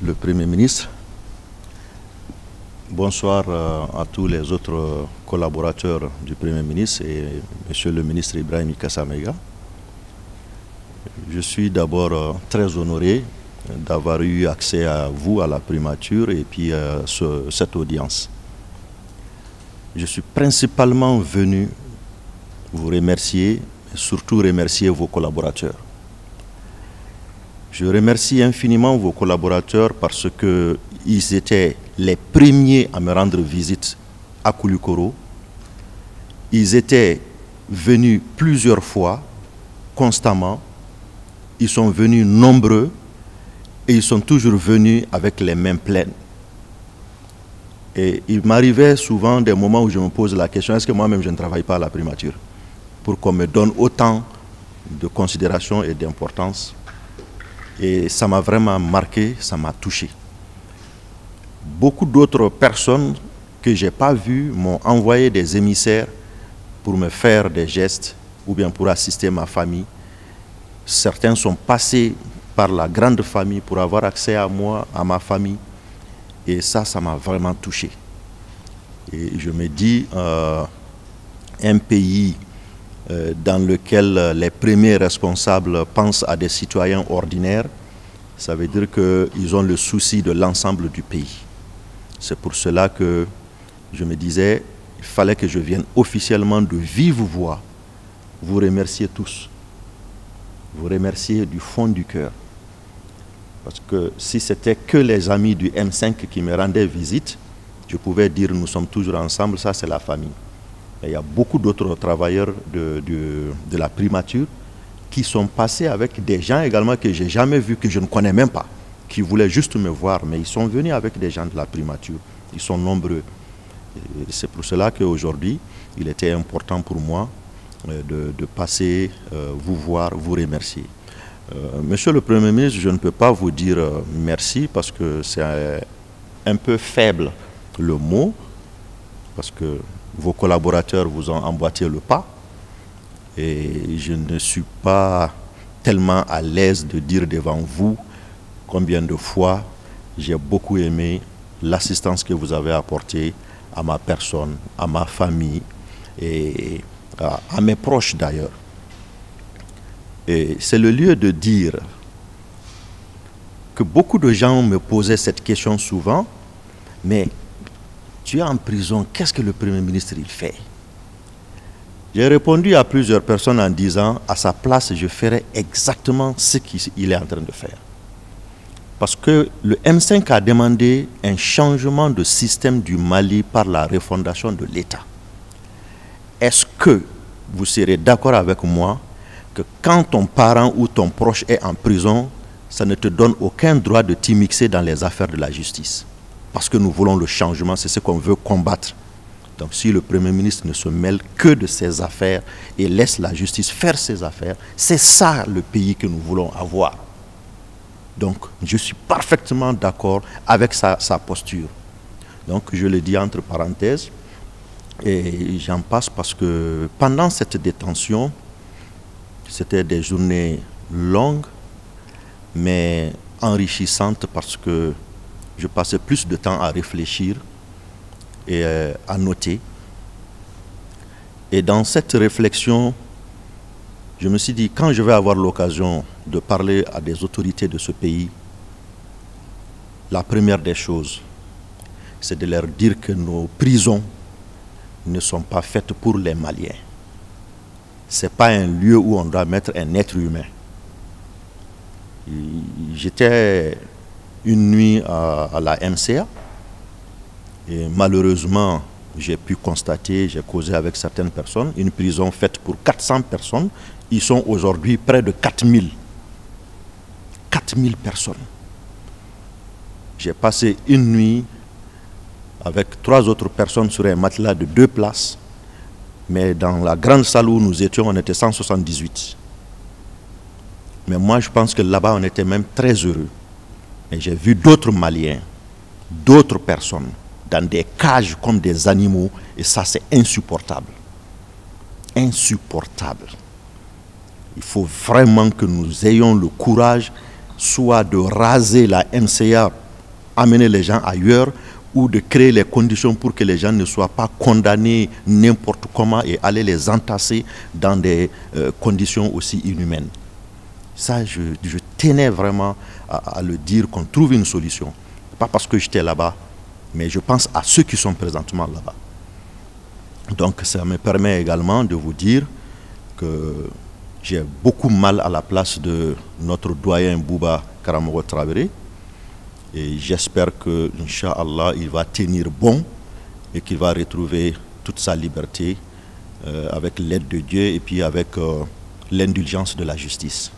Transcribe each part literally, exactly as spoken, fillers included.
le Premier ministre. Bonsoir euh, à tous les autres collaborateurs du Premier ministre et Monsieur le ministre Ibrahim Kassamega. Je suis d'abord euh, très honoré d'avoir eu accès à vous, à la primature et puis euh, ce, cette audience. Je suis principalement venu vous remercier et surtout remercier vos collaborateurs. Je remercie infiniment vos collaborateurs parce qu'ils étaient les premiers à me rendre visite à Koulikoro. Ils étaient venus plusieurs fois, constamment. Ils sont venus nombreux et ils sont toujours venus avec les mains pleines. Et il m'arrivait souvent des moments où je me pose la question, est-ce que moi-même je ne travaille pas à la primature pour qu'on me donne autant de considération et d'importance. Et ça m'a vraiment marqué, ça m'a touché. Beaucoup d'autres personnes que je n'ai pas vues m'ont envoyé des émissaires pour me faire des gestes ou bien pour assister ma famille. Certains sont passés par la grande famille pour avoir accès à moi, à ma famille. Et ça, ça m'a vraiment touché. Et je me dis, euh, un pays euh, dans lequel les premiers responsables pensent à des citoyens ordinaires, ça veut dire qu'ils ont le souci de l'ensemble du pays. C'est pour cela que je me disais, il fallait que je vienne officiellement de vive voix vous remercier tous. Vous remercier du fond du cœur. Parce que si c'était que les amis du M cinq qui me rendaient visite, je pouvais dire nous sommes toujours ensemble, ça c'est la famille. Et il y a beaucoup d'autres travailleurs de, de, de la primature qui sont passés avec des gens également que je n'ai jamais vus, que je ne connais même pas, qui voulaient juste me voir, mais ils sont venus avec des gens de la primature. Ils sont nombreux. C'est pour cela qu'aujourd'hui, il était important pour moi de, de passer, euh, vous voir, vous remercier. Euh, Monsieur le Premier ministre, je ne peux pas vous dire euh, merci parce que c'est un, un peu faible le mot, parce que vos collaborateurs vous ont emboîté le pas et je ne suis pas tellement à l'aise de dire devant vous combien de fois j'ai beaucoup aimé l'assistance que vous avez apportée à ma personne, à ma famille et à, à mes proches d'ailleurs. Et c'est le lieu de dire que beaucoup de gens me posaient cette question souvent, mais tu es en prison, qu'est-ce que le Premier ministre il fait? J'ai répondu à plusieurs personnes en disant, à sa place, je ferais exactement ce qu'il est en train de faire. Parce que le M cinq a demandé un changement de système du Mali par la refondation de l'État. Est-ce que vous serez d'accord avec moi que quand ton parent ou ton proche est en prison, ça ne te donne aucun droit de t'immiscer dans les affaires de la justice? Parce que nous voulons le changement, c'est ce qu'on veut combattre. Donc si le Premier ministre ne se mêle que de ses affaires et laisse la justice faire ses affaires, c'est ça le pays que nous voulons avoir. Donc je suis parfaitement d'accord avec sa, sa posture. Donc je le dis entre parenthèses et j'en passe parce que pendant cette détention, c'était des journées longues mais enrichissantes parce que je passais plus de temps à réfléchir et à noter. Et dans cette réflexion, je me suis dit, quand je vais avoir l'occasion de parler à des autorités de ce pays, la première des choses, c'est de leur dire que nos prisons ne sont pas faites pour les Maliens. Ce n'est pas un lieu où on doit mettre un être humain. J'étais une nuit à, à la M C A et malheureusement j'ai pu constater, j'ai causé avec certaines personnes, une prison faite pour quatre cents personnes, ils sont aujourd'hui près de quatre mille. quatre mille personnes. J'ai passé une nuit avec trois autres personnes sur un matelas de deux places, mais dans la grande salle où nous étions, on était cent soixante-dix-huit. Mais moi je pense que là-bas on était même très heureux. Et j'ai vu d'autres Maliens, d'autres personnes, dans des cages comme des animaux, et ça c'est insupportable. Insupportable. Il faut vraiment que nous ayons le courage, soit de raser la M C A amener les gens ailleurs ou de créer les conditions pour que les gens ne soient pas condamnés n'importe comment et aller les entasser dans des euh, conditions aussi inhumaines. Ça, je, je tenais vraiment à, à le dire, qu'on trouve une solution. Pas parce que j'étais là-bas, mais je pense à ceux qui sont présentement là-bas. Donc ça me permet également de vous dire que j'ai beaucoup mal à la place de notre doyen Bouba Karamogo Traoré. Et j'espère que, Inch'Allah, il va tenir bon et qu'il va retrouver toute sa liberté euh, avec l'aide de Dieu et puis avec euh, l'indulgence de la justice.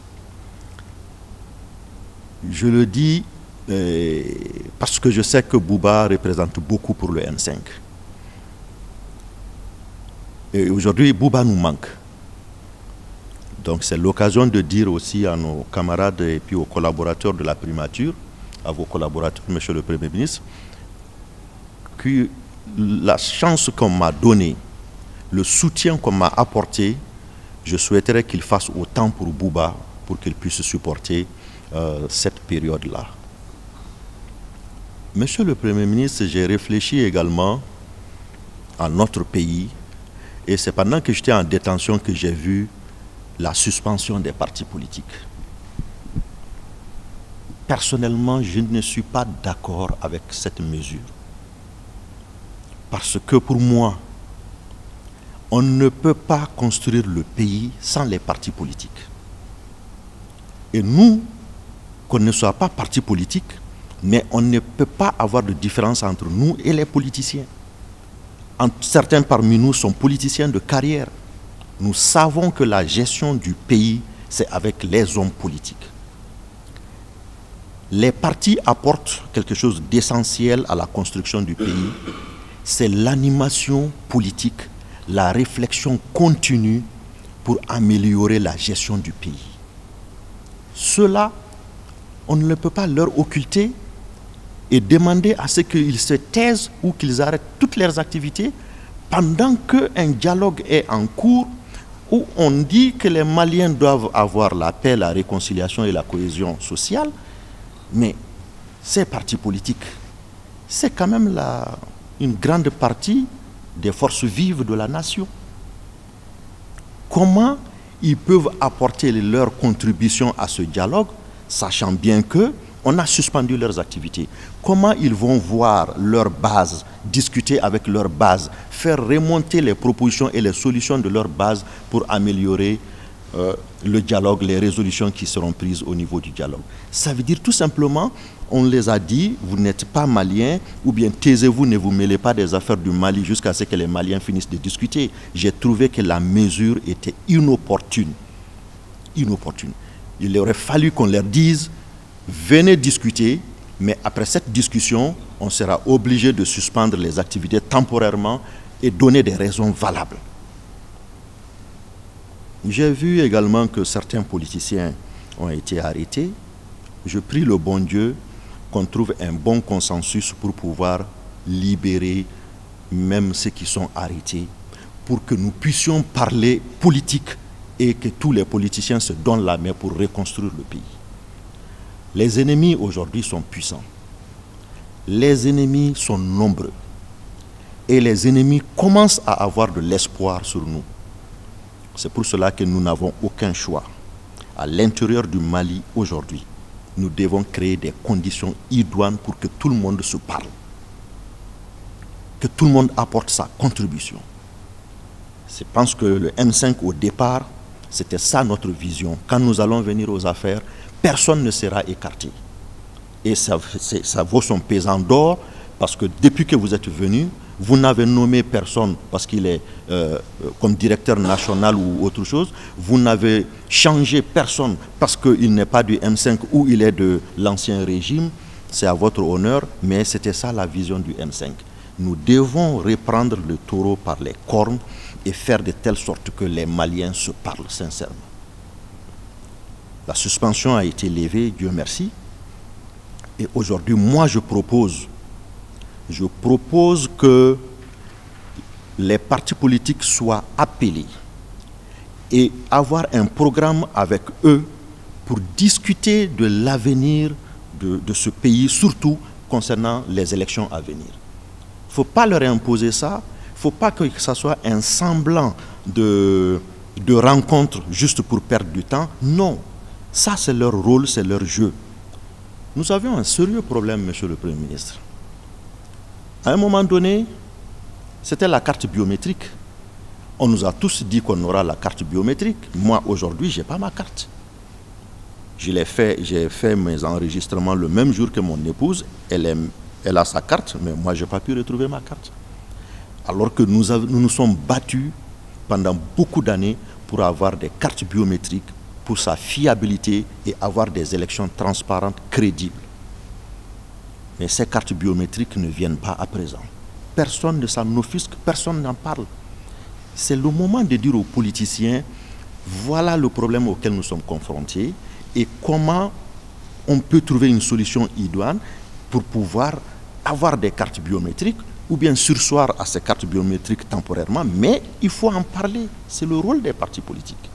Je le dis euh, parce que je sais que Bouba représente beaucoup pour le M cinq. Et aujourd'hui, Bouba nous manque. Donc c'est l'occasion de dire aussi à nos camarades et puis aux collaborateurs de la primature, à vos collaborateurs, Monsieur le Premier ministre, que la chance qu'on m'a donnée, le soutien qu'on m'a apporté, je souhaiterais qu'il fasse autant pour Bouba, pour qu'il puisse supporter euh, cette période-là. Monsieur le Premier ministre, j'ai réfléchi également à notre pays, et c'est pendant que j'étais en détention que j'ai vu la suspension des partis politiques. Personnellement, je ne suis pas d'accord avec cette mesure. Parce que pour moi, on ne peut pas construire le pays sans les partis politiques. Et nous, qu'on ne soit pas parti politique, mais on ne peut pas avoir de différence entre nous et les politiciens. Certains parmi nous sont politiciens de carrière. Nous savons que la gestion du pays, c'est avec les hommes politiques. Les partis apportent quelque chose d'essentiel à la construction du pays. C'est l'animation politique, la réflexion continue pour améliorer la gestion du pays. Cela, on ne peut pas leur occulter et demander à ce qu'ils se taisent ou qu'ils arrêtent toutes leurs activités pendant qu'un dialogue est en cours où on dit que les Maliens doivent avoir la paix, la réconciliation et la cohésion sociale. Mais ces partis politiques, c'est quand même la, une grande partie des forces vives de la nation. Comment ils peuvent apporter leur contribution à ce dialogue, sachant bien qu'on a suspendu leurs activités? Comment ils vont voir leur base, discuter avec leur base, faire remonter les propositions et les solutions de leur base pour améliorer Euh, le dialogue, les résolutions qui seront prises au niveau du dialogue? Ça veut dire tout simplement, on les a dit, vous n'êtes pas Maliens, ou bien taisez-vous, ne vous mêlez pas des affaires du Mali jusqu'à ce que les Maliens finissent de discuter. J'ai trouvé que la mesure était inopportune. Inopportune. Il aurait fallu qu'on leur dise, venez discuter, mais après cette discussion, on sera obligé de suspendre les activités temporairement et donner des raisons valables. J'ai vu également que certains politiciens ont été arrêtés. Je prie le bon Dieu qu'on trouve un bon consensus pour pouvoir libérer même ceux qui sont arrêtés, pour que nous puissions parler politique et que tous les politiciens se donnent la main pour reconstruire le pays. Les ennemis aujourd'hui sont puissants. Les ennemis sont nombreux. Et les ennemis commencent à avoir de l'espoir sur nous. C'est pour cela que nous n'avons aucun choix. À l'intérieur du Mali, aujourd'hui, nous devons créer des conditions idoines pour que tout le monde se parle. Que tout le monde apporte sa contribution. Je pense que le M cinq, au départ, c'était ça notre vision. Quand nous allons venir aux affaires, personne ne sera écarté. Et ça, ça vaut son pesant d'or, parce que depuis que vous êtes venus, vous n'avez nommé personne parce qu'il est euh, comme directeur national ou autre chose. Vous n'avez changé personne parce qu'il n'est pas du M cinq ou il est de l'ancien régime. C'est à votre honneur, mais c'était ça la vision du M cinq. Nous devons reprendre le taureau par les cornes et faire de telle sorte que les Maliens se parlent sincèrement. La suspension a été levée, Dieu merci. Et aujourd'hui, moi je propose Je propose que les partis politiques soient appelés et avoir un programme avec eux pour discuter de l'avenir de, de ce pays, surtout concernant les élections à venir. Il ne faut pas leur imposer ça, il ne faut pas que ça soit un semblant de, de rencontre juste pour perdre du temps. Non, ça c'est leur rôle, c'est leur jeu. Nous avions un sérieux problème, monsieur le Premier ministre. À un moment donné, c'était la carte biométrique. On nous a tous dit qu'on aura la carte biométrique. Moi, aujourd'hui, je n'ai pas ma carte. Je l'ai fait, j'ai fait mes enregistrements le même jour que mon épouse. Elle, est, elle a sa carte, mais moi, je n'ai pas pu retrouver ma carte. Alors que nous, avons, nous nous sommes battus pendant beaucoup d'années pour avoir des cartes biométriques, pour sa fiabilité et avoir des élections transparentes, crédibles. Mais ces cartes biométriques ne viennent pas à présent. Personne ne s'en offusque, personne n'en parle. C'est le moment de dire aux politiciens, voilà le problème auquel nous sommes confrontés et comment on peut trouver une solution idoine pour pouvoir avoir des cartes biométriques ou bien surseoir à ces cartes biométriques temporairement, mais il faut en parler. C'est le rôle des partis politiques.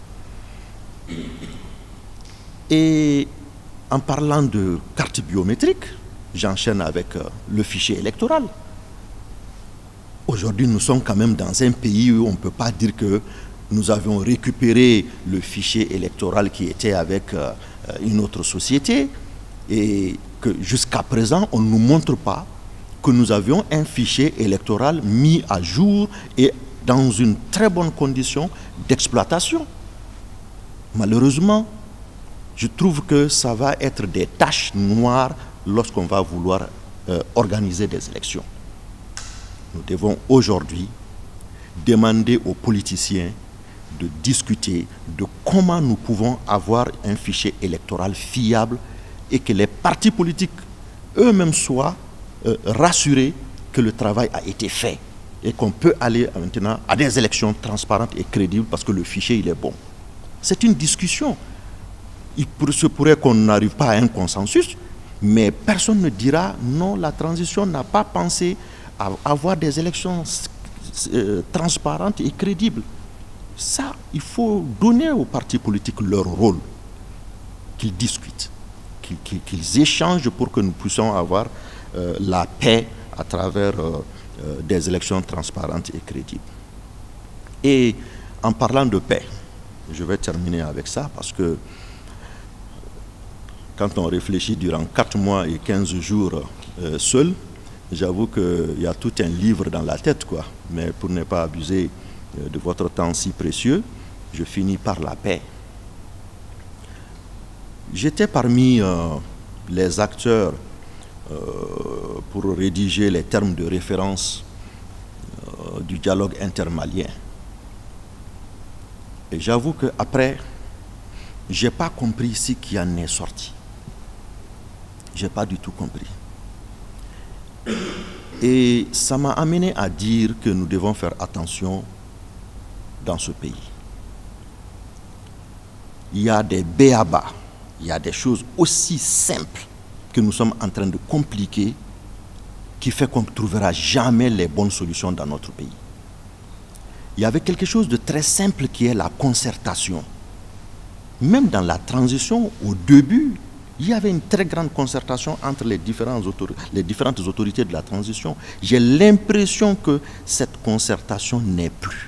Et en parlant de cartes biométriques, j'enchaîne avec euh, le fichier électoral. Aujourd'hui, nous sommes quand même dans un pays où on ne peut pas dire que nous avions récupéré le fichier électoral qui était avec euh, une autre société et que jusqu'à présent, on ne nous montre pas que nous avions un fichier électoral mis à jour et dans une très bonne condition d'exploitation. Malheureusement, je trouve que ça va être des taches noires lorsqu'on va vouloir euh, organiser des élections. Nous devons aujourd'hui demander aux politiciens de discuter de comment nous pouvons avoir un fichier électoral fiable et que les partis politiques eux-mêmes soient euh, rassurés que le travail a été fait et qu'on peut aller maintenant à des élections transparentes et crédibles parce que le fichier il est bon. C'est une discussion. Il se pourrait qu'on n'arrive pas à un consensus, mais personne ne dira non, la transition n'a pas pensé à avoir des élections euh, transparentes et crédibles. Ça, il faut donner aux partis politiques leur rôle, qu'ils discutent, qu'ils, qu'ils, qu'ils échangent pour que nous puissions avoir euh, la paix à travers euh, euh, des élections transparentes et crédibles. Et en parlant de paix, je vais terminer avec ça parce que quand on réfléchit durant quatre mois et quinze jours euh, seul, j'avoue qu'il y a tout un livre dans la tête, quoi. Mais pour ne pas abuser euh, de votre temps si précieux, je finis par la paix. J'étais parmi euh, les acteurs euh, pour rédiger les termes de référence euh, du dialogue intermalien. Et j'avoue qu'après, je n'ai pas compris ce qui en est sorti. Je n'ai pas du tout compris. Et ça m'a amené à dire que nous devons faire attention dans ce pays. Il y a des béabas, il y a des choses aussi simples que nous sommes en train de compliquer qui fait qu'on ne trouvera jamais les bonnes solutions dans notre pays. Il y avait quelque chose de très simple qui est la concertation. Même dans la transition, au début, il y avait une très grande concertation entre les, différents autori- les différentes autorités de la transition. J'ai l'impression que cette concertation n'est plus.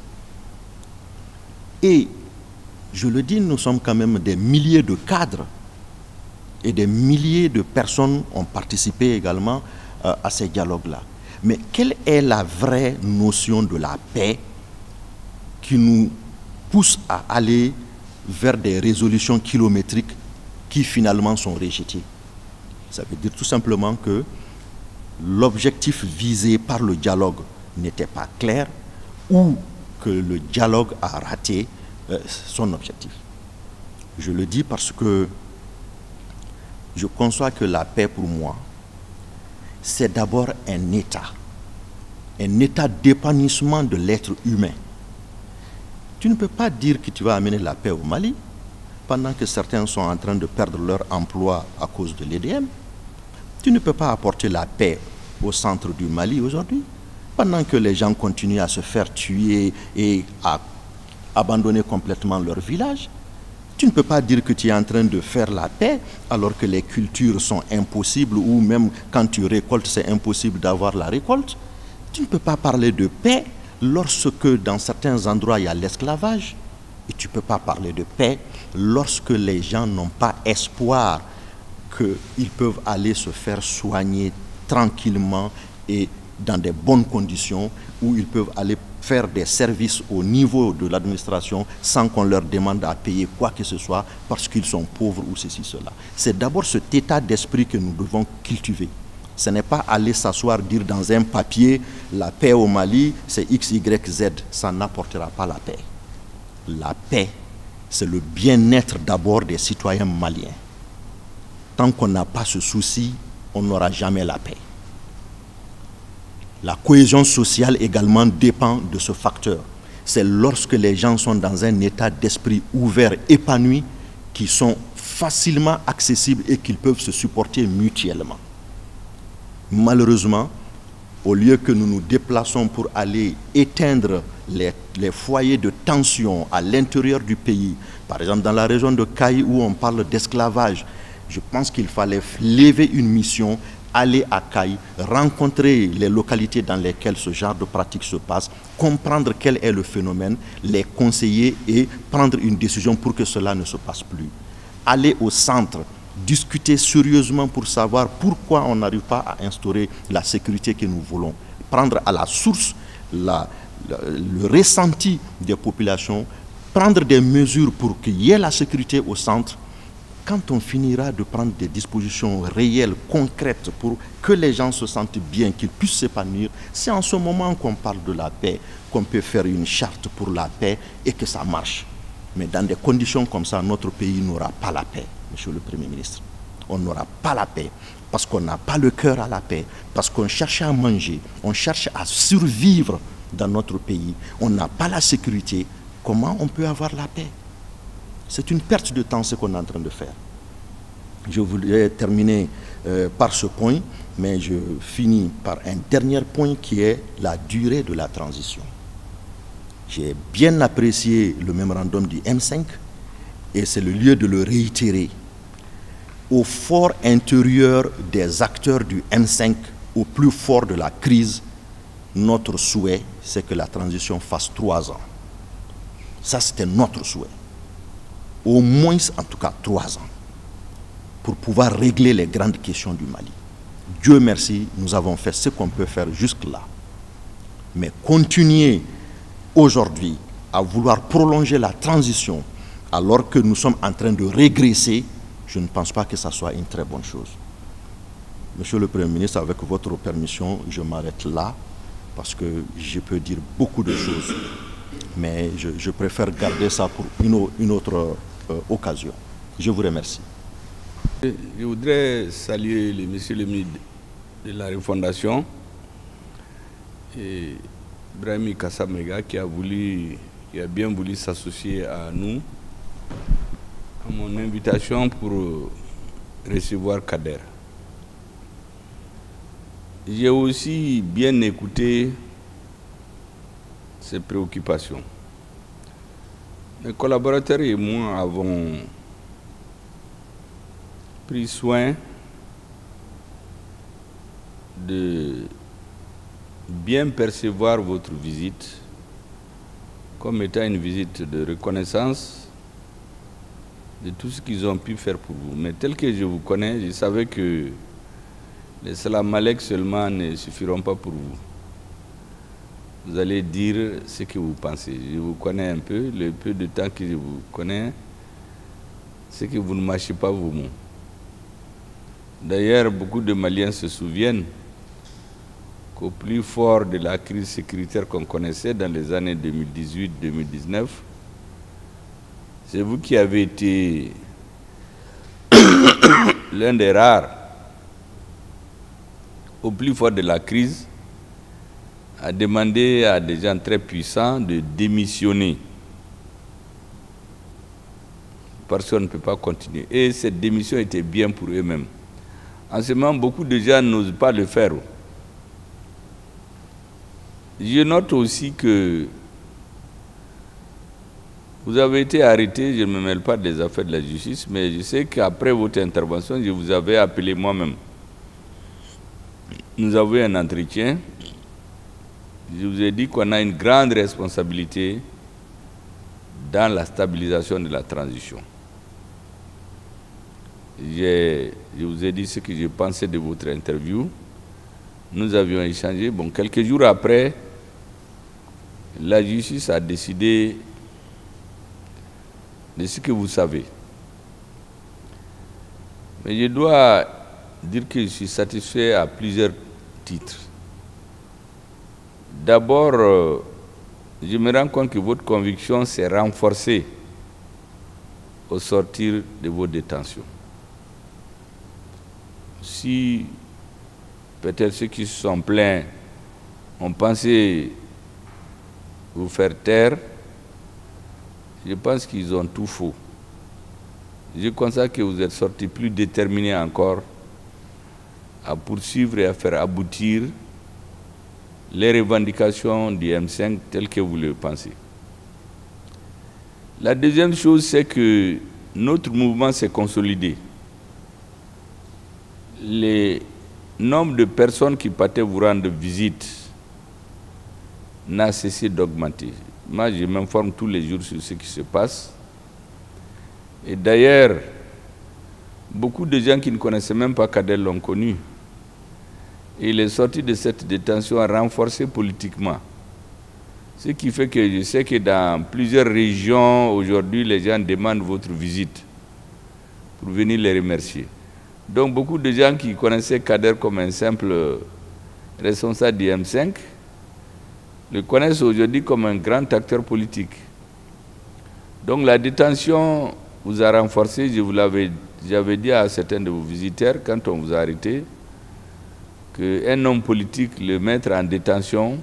Et, je le dis, nous sommes quand même des milliers de cadres et des milliers de personnes ont participé également euh, à ces dialogues-là. Mais quelle est la vraie notion de la paix qui nous pousse à aller vers des résolutions kilométriques qui finalement sont rejetées? Ça veut dire tout simplement que l'objectif visé par le dialogue n'était pas clair ou que le dialogue a raté euh, son objectif. Je le dis parce que je conçois que la paix pour moi, c'est d'abord un état, un état d'épanouissement de l'être humain. Tu ne peux pas dire que tu vas amener la paix au Mali pendant que certains sont en train de perdre leur emploi à cause de l'E D M. Tu ne peux pas apporter la paix au centre du Mali aujourd'hui pendant que les gens continuent à se faire tuer et à abandonner complètement leur village. Tu ne peux pas dire que tu es en train de faire la paix alors que les cultures sont impossibles ou même quand tu récoltes, c'est impossible d'avoir la récolte. Tu ne peux pas parler de paix lorsque dans certains endroits il y a l'esclavage. Et tu ne peux pas parler de paix lorsque les gens n'ont pas espoir qu'ils peuvent aller se faire soigner tranquillement et dans des bonnes conditions, où ils peuvent aller faire des services au niveau de l'administration sans qu'on leur demande à payer quoi que ce soit parce qu'ils sont pauvres ou ceci, cela. C'est d'abord cet état d'esprit que nous devons cultiver. Ce n'est pas aller s'asseoir, dire dans un papier, la paix au Mali, c'est X, Y, Z. Ça n'apportera pas la paix. La paix, c'est le bien-être d'abord des citoyens maliens. Tant qu'on n'a pas ce souci, on n'aura jamais la paix. La cohésion sociale également dépend de ce facteur. C'est lorsque les gens sont dans un état d'esprit ouvert, épanoui, qui sont facilement accessibles et qu'ils peuvent se supporter mutuellement. Malheureusement, au lieu que nous nous déplaçons pour aller éteindre les, les foyers de tension à l'intérieur du pays, par exemple dans la région de Kayi où on parle d'esclavage, je pense qu'il fallait lever une mission, aller à Kayi, rencontrer les localités dans lesquelles ce genre de pratique se passe, comprendre quel est le phénomène, les conseiller et prendre une décision pour que cela ne se passe plus. Aller au centre, discuter sérieusement pour savoir pourquoi on n'arrive pas à instaurer la sécurité que nous voulons. Prendre à la source la, la, le ressenti des populations, prendre des mesures pour qu'il y ait la sécurité au centre. Quand on finira de prendre des dispositions réelles, concrètes, pour que les gens se sentent bien, qu'ils puissent s'épanouir, c'est en ce moment qu'on parle de la paix, qu'on peut faire une charte pour la paix et que ça marche. Mais dans des conditions comme ça, notre pays n'aura pas la paix, Monsieur le Premier ministre. On n'aura pas la paix parce qu'on n'a pas le cœur à la paix, parce qu'on cherche à manger, on cherche à survivre dans notre pays, on n'a pas la sécurité. Comment on peut avoir la paix? C'est une perte de temps ce qu'on est en train de faire. Je voulais terminer euh, par ce point, mais je finis par un dernier point qui est la durée de la transition. J'ai bien apprécié le mémorandum du M cinq et c'est le lieu de le réitérer. Au fort intérieur des acteurs du M cinq, au plus fort de la crise, notre souhait, c'est que la transition fasse trois ans. Ça, c'était notre souhait. Au moins, en tout cas, trois ans, pour pouvoir régler les grandes questions du Mali. Dieu merci, nous avons fait ce qu'on peut faire jusque-là. Mais continuer aujourd'hui à vouloir prolonger la transition alors que nous sommes en train de régresser, je ne pense pas que ça soit une très bonne chose. Monsieur le Premier ministre, avec votre permission, je m'arrête là parce que je peux dire beaucoup de choses. Mais je, je préfère garder ça pour une, une autre euh, occasion. Je vous remercie. Je voudrais saluer le monsieur le ministre de la Refondation et Brahimi Kassamega qui a voulu, qui a bien voulu s'associer à nous, à mon invitation pour recevoir Kader. J'ai aussi bien écouté ses préoccupations. Mes collaborateurs et moi avons pris soin de bien percevoir votre visite comme étant une visite de reconnaissance de tout ce qu'ils ont pu faire pour vous. Mais tel que je vous connais, je savais que les salam alek seulement ne suffiront pas pour vous. Vous allez dire ce que vous pensez. Je vous connais un peu, le peu de temps que je vous connais, c'est que vous ne marchez pas vos mots. D'ailleurs, beaucoup de Maliens se souviennent qu'au plus fort de la crise sécuritaire qu'on connaissait dans les années deux mille dix-huit deux mille dix-neuf, c'est vous qui avez été l'un des rares, au plus fort de la crise, à demander à des gens très puissants de démissionner. Parce qu'on ne peut pas continuer. Et cette démission était bien pour eux-mêmes. En ce moment, beaucoup de gens n'osent pas le faire. Je note aussi que Vous avez été arrêté, je ne me mêle pas des affaires de la justice, mais je sais qu'après votre intervention, je vous avais appelé moi-même. Nous avons eu un entretien. Je vous ai dit qu'on a une grande responsabilité dans la stabilisation de la transition. Je vous ai dit ce que je pensais de votre interview. Nous avions échangé. Bon, quelques jours après, la justice a décidé de ce que vous savez. Mais je dois dire que je suis satisfait à plusieurs titres. D'abord, euh, je me rends compte que votre conviction s'est renforcée au sortir de vos détentions. Si peut-être ceux qui se sont plaints ont pensé vous faire taire, je pense qu'ils ont tout faux. Je constate que vous êtes sortis plus déterminés encore à poursuivre et à faire aboutir les revendications du M cinq telles que vous le pensez. La deuxième chose, c'est que notre mouvement s'est consolidé. Le nombre de personnes qui partaient vous rendre visite n'a cessé d'augmenter. Moi, je m'informe tous les jours sur ce qui se passe. Et d'ailleurs, beaucoup de gens qui ne connaissaient même pas Kader l'ont connu. Et il est sorti de cette détention renforcé politiquement. Ce qui fait que je sais que dans plusieurs régions, aujourd'hui, les gens demandent votre visite pour venir les remercier. Donc, beaucoup de gens qui connaissaient Kader comme un simple responsable du M cinq le connaissent aujourd'hui comme un grand acteur politique. Donc, la détention vous a renforcé. Je vous l'avais, j'avais dit à certains de vos visiteurs, quand on vous a arrêté, qu'un homme politique, le mettre en détention,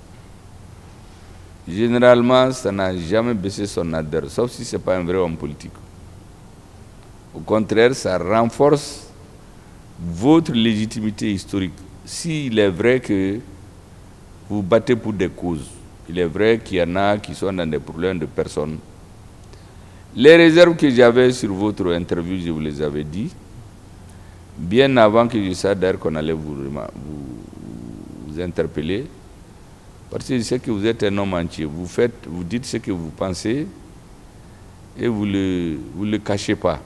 généralement, ça n'a jamais baissé son ardeur, sauf si ce n'est pas un vrai homme politique. Au contraire, ça renforce votre légitimité historique. S'il est vrai que vous battez pour des causes, il est vrai qu'il y en a qui sont dans des problèmes de personnes. Les réserves que j'avais sur votre interview, je vous les avais dit, bien avant que je sache d'ailleurs qu'on allait vous, vous, vous interpeller, parce que je sais que vous êtes un homme entier. Vous faites, vous dites ce que vous pensez et vous ne le, vous le cachez pas.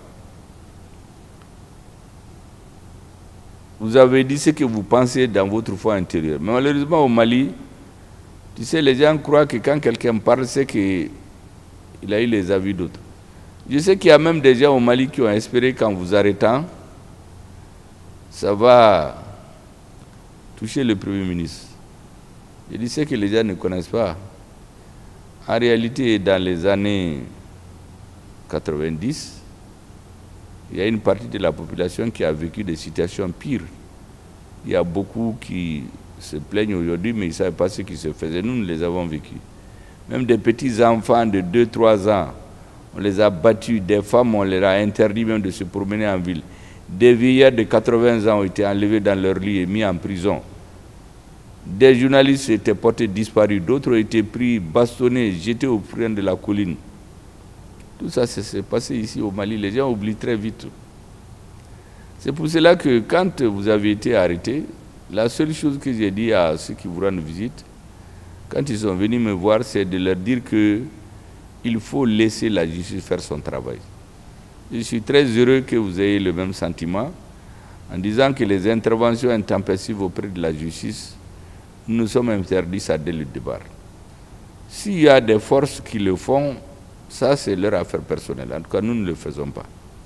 Vous avez dit ce que vous pensez dans votre foi intérieure. Mais malheureusement, au Mali, tu sais, les gens croient que quand quelqu'un parle, c'est qu'il a eu les avis d'autres. Je sais qu'il y a même des gens au Mali qui ont espéré qu'en vous arrêtant, ça va toucher le Premier ministre. Je dis ce que les gens ne connaissent pas. En réalité, dans les années quatre-vingt-dix, il y a une partie de la population qui a vécu des situations pires. Il y a beaucoup qui se plaignent aujourd'hui, mais ils ne savent pas ce qui se faisait. Nous, nous les avons vécus. Même des petits enfants de deux trois ans, on les a battus. Des femmes, on leur a interdit même de se promener en ville. Des vieillards de quatre-vingts ans ont été enlevés dans leur lit et mis en prison. Des journalistes étaient portés disparus. D'autres ont été pris, bastonnés, jetés au fond de la colline. Tout ça, s'est passé ici au Mali. Les gens oublient très vite. C'est pour cela que quand vous avez été arrêté, la seule chose que j'ai dit à ceux qui vous rendent visite, quand ils sont venus me voir, c'est de leur dire qu'il faut laisser la justice faire son travail. Je suis très heureux que vous ayez le même sentiment en disant que les interventions intempestives auprès de la justice, nous sommes interdits ça dès le départ. S'il y a des forces qui le font, ça c'est leur affaire personnelle. En tout cas, nous ne le faisons pas.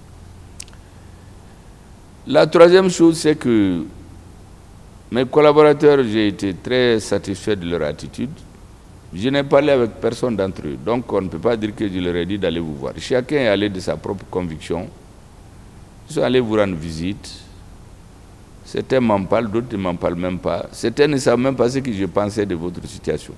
La troisième chose, c'est que mes collaborateurs, j'ai été très satisfait de leur attitude. Je n'ai parlé avec personne d'entre eux, donc on ne peut pas dire que je leur ai dit d'aller vous voir. Chacun est allé de sa propre conviction. Ils sont allés vous rendre visite. Certains m'en parlent, d'autres ne m'en parlent même pas. Certains ne savent même pas ce que je pensais de votre situation.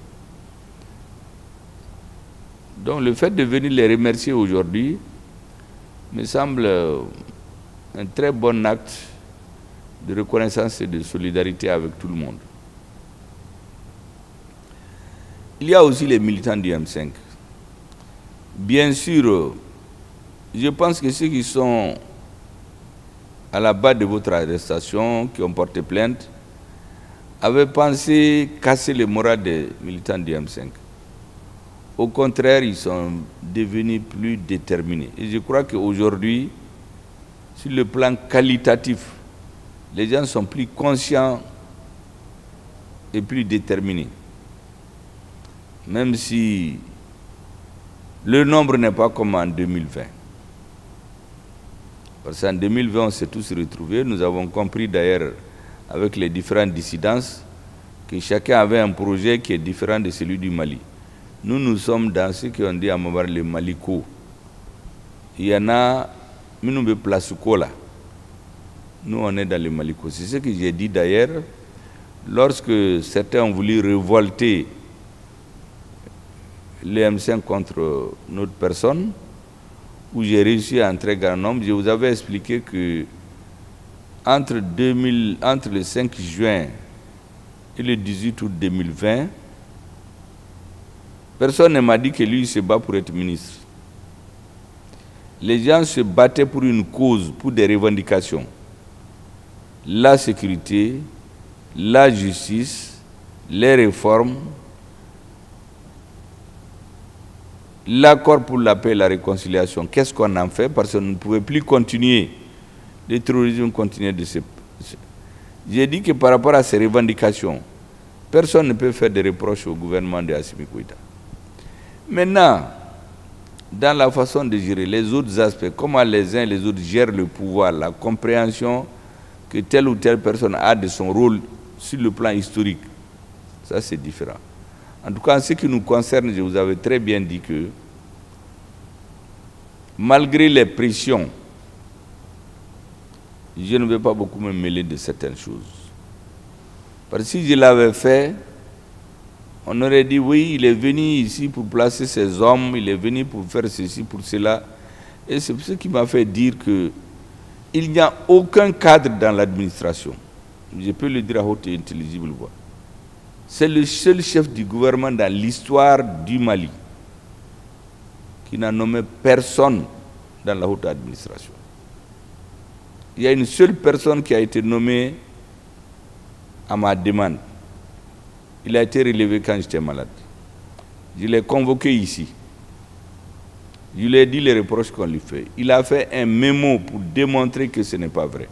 Donc le fait de venir les remercier aujourd'hui me semble un très bon acte de reconnaissance et de solidarité avec tout le monde. Il y a aussi les militants du M cinq. Bien sûr, je pense que ceux qui sont à la base de votre arrestation, qui ont porté plainte, avaient pensé casser le moral des militants du M cinq. Au contraire, ils sont devenus plus déterminés. Et je crois qu'aujourd'hui, sur le plan qualitatif, les gens sont plus conscients et plus déterminés. Même si le nombre n'est pas comme en deux mille vingt. Parce qu'en deux mille vingt, on s'est tous retrouvés. Nous avons compris d'ailleurs, avec les différentes dissidences, que chacun avait un projet qui est différent de celui du Mali. Nous, nous sommes dans ce qu'on dit à Mabar le Maliko. Il y en a, nous nous plaçons là. Nous, on est dans le Maliko. C'est ce que j'ai dit d'ailleurs, lorsque certains ont voulu révolter le M cinq contre notre personne, où j'ai réussi à entrer grand nombre, je vous avais expliqué que entre, deux mille, entre le cinq juin et le dix-huit août deux mille vingt, personne ne m'a dit que lui se bat pour être ministre. Les gens se battaient pour une cause, pour des revendications. La sécurité, la justice, les réformes, l'accord pour la paix et la réconciliation. Qu'est-ce qu'on en fait? Parce qu'on ne pouvait plus continuer. Le terrorisme continuait de se... J'ai dit que par rapport à ces revendications, personne ne peut faire des reproches au gouvernement de Assimi Goïta. Maintenant, dans la façon de gérer les autres aspects, comment les uns et les autres gèrent le pouvoir, la compréhension que telle ou telle personne a de son rôle sur le plan historique, ça c'est différent. En tout cas, en ce qui nous concerne, je vous avais très bien dit que, malgré les pressions, je ne vais pas beaucoup me mêler de certaines choses. Parce que si je l'avais fait, on aurait dit, oui, il est venu ici pour placer ses hommes, il est venu pour faire ceci, pour cela. Et c'est ce qui m'a fait dire qu'il n'y a aucun cadre dans l'administration. Je peux le dire à haute et intelligible voix. C'est le seul chef du gouvernement dans l'histoire du Mali qui n'a nommé personne dans la haute administration. Il y a une seule personne qui a été nommée à ma demande. Il a été relevé quand j'étais malade. Je l'ai convoqué ici. Je lui ai dit les reproches qu'on lui fait. Il a fait un mémo pour démontrer que ce n'est pas vrai.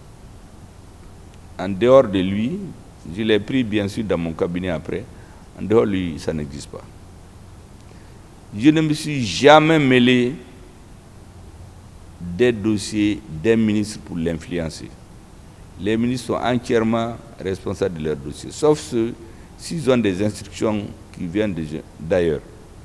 En dehors de lui, je l'ai pris bien sûr dans mon cabinet après. En dehors de lui, ça n'existe pas. Je ne me suis jamais mêlé des dossiers des ministres pour l'influencer. Les ministres sont entièrement responsables de leurs dossiers, sauf ceux s'ils ont des instructions qui viennent d'ailleurs.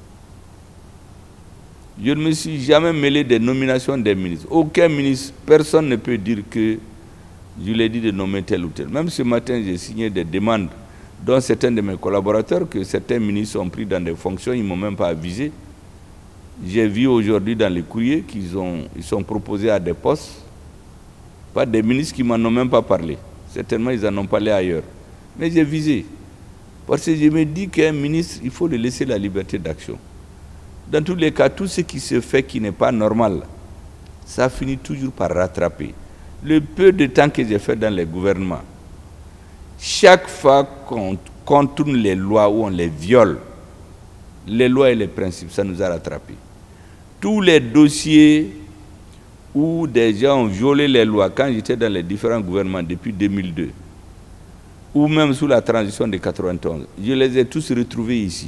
Je ne me suis jamais mêlé des nominations des ministres. Aucun ministre, personne ne peut dire que je lui ai dit de nommer tel ou tel. Même ce matin, j'ai signé des demandes dont certains de mes collaborateurs, que certains ministres ont pris dans des fonctions, ils ne m'ont même pas avisé. J'ai vu aujourd'hui dans les courriers qu'ils ont, ils sont proposés à des postes, pas des ministres qui ne m'en ont même pas parlé. Certainement, ils en ont parlé ailleurs. Mais j'ai visé. Parce que je me dis qu'un ministre, il faut lui laisser la liberté d'action. Dans tous les cas, tout ce qui se fait qui n'est pas normal, ça finit toujours par rattraper. Le peu de temps que j'ai fait dans les gouvernements, chaque fois qu'on contourne les lois ou on les viole, les lois et les principes, ça nous a rattrapés. Tous les dossiers où des gens ont violé les lois, quand j'étais dans les différents gouvernements depuis deux mille deux, ou même sous la transition de quatre-vingt-onze, je les ai tous retrouvés ici.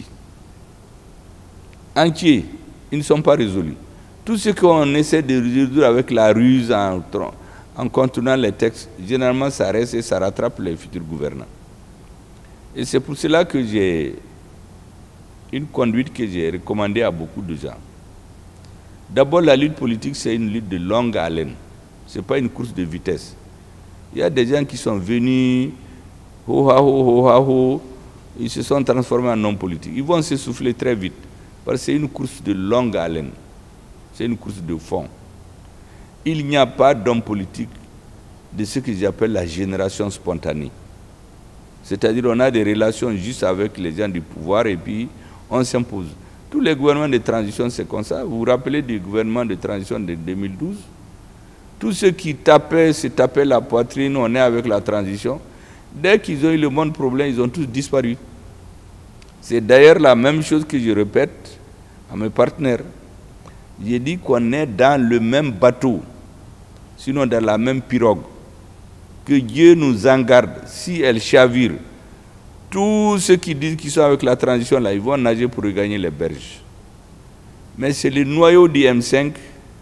Entiers, ils ne sont pas résolus. Tout ce qu'on essaie de résoudre avec la ruse en, en contournant les textes, généralement ça reste et ça rattrape les futurs gouvernants. Et c'est pour cela que j'ai une conduite que j'ai recommandée à beaucoup de gens. D'abord, la lutte politique, c'est une lutte de longue haleine. Ce n'est pas une course de vitesse. Il y a des gens qui sont venus, ho ha ho, ho ha ho, ils se sont transformés en hommes politiques. Ils vont s'essouffler très vite. Parce que c'est une course de longue haleine. C'est une course de fond. Il n'y a pas d'homme politique de ce que j'appelle la génération spontanée. C'est-à-dire qu'on a des relations juste avec les gens du pouvoir et puis on s'impose. Tous les gouvernements de transition, c'est comme ça. Vous vous rappelez du gouvernement de transition de deux mille douze? Tous ceux qui tapaient, se tapaient la poitrine, on est avec la transition. Dès qu'ils ont eu le moindre problème, ils ont tous disparu. C'est d'ailleurs la même chose que je répète à mes partenaires. J'ai dit qu'on est dans le même bateau, sinon dans la même pirogue. Que Dieu nous en garde. Si elle chavire, tous ceux qui disent qu'ils sont avec la transition, là, ils vont nager pour regagner les berges. Mais c'est le noyau du M cinq